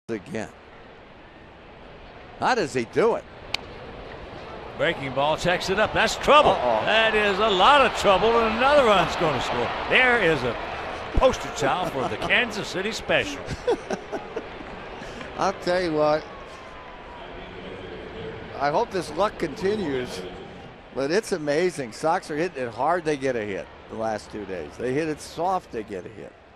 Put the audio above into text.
again. How does he do it? Breaking ball, checks it up. That's trouble. That is a lot of trouble, and another run's going to score. There is a poster child for the Kansas City Special. I'll tell you what. I hope this luck continues, but it's amazing. Sox are hitting it hard, they get a hit the last 2 days. They hit it soft, they get a hit.